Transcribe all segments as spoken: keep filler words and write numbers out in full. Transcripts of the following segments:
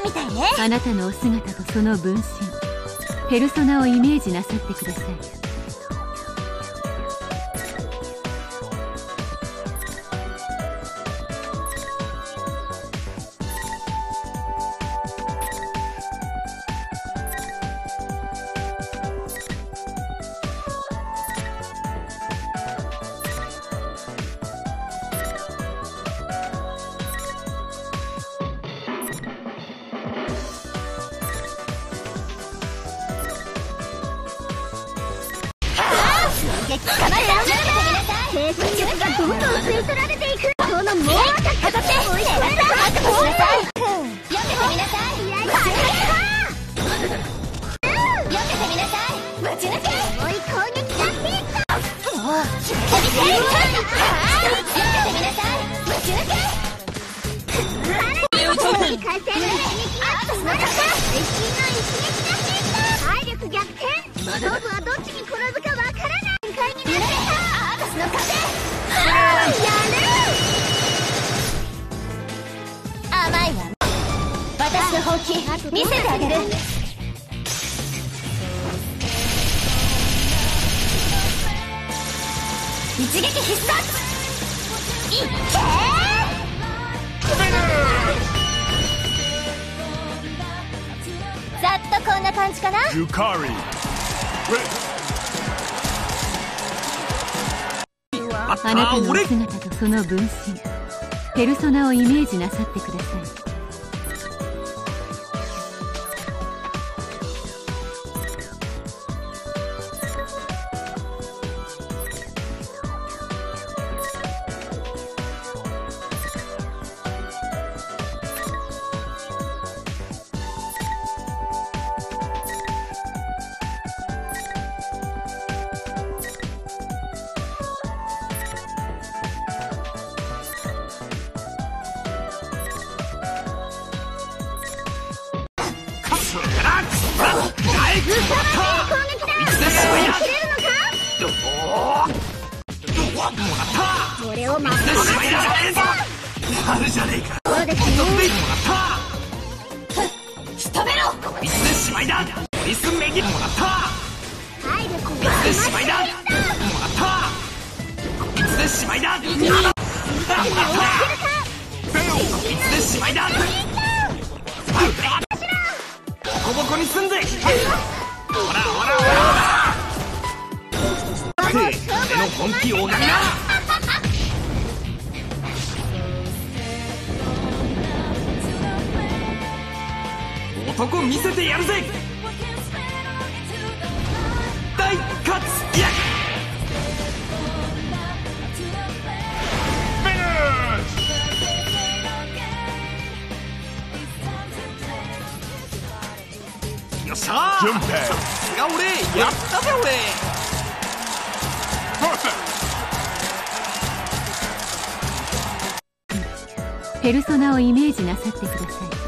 みたいね。 あなたのお姿とその分身、ペルソナをイメージなさってください。 兵力がどんどん吸い取られていく。この猛アタックで追い込まれた。避けてみなさい。避けてみなさい。避けてみなさい。ぶち抜け。追い攻撃がヒット。もう避けてみなさい。ぶち抜け。さらに回転の一撃が決まった。最新の一撃がヒット。体力逆転。勝負はどっちに転ぶかわからない展開になっていた。アータスの風。甘いわ。私の本気見せてあげる。一撃必殺。いっけー。ざっとこんな感じかな。ユカリあなたのお姿とその分身、ペルソナをイメージなさってください。 これを待ってしまいだ。あるじゃねえか。そうですね。仕留めろ。いつでしまいだ。リスメギもらった。体力がいつでしまいだ。もらった。いつでしまいだ。もらった。いつでしまいだ。ボコボコにすんぜ。ほらほらほら。俺の本気を拝みな。男見せてやるぜ。大活躍。よっしゃー。さすが俺やったぜ俺。 ペルソナをイメージなさってください。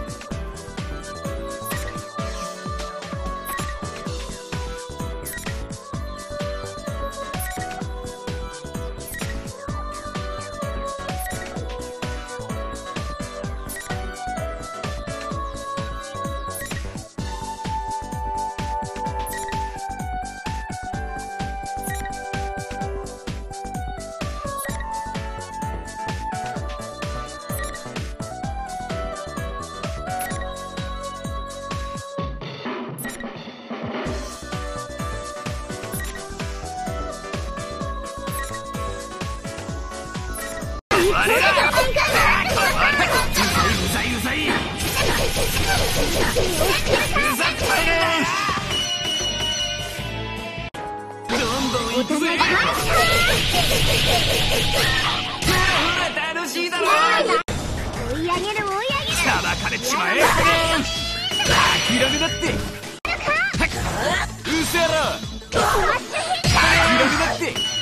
楽しいだろ。追い上げる追い上げる。 さばかれちまえ。諦めだって。うせろ。諦めだって。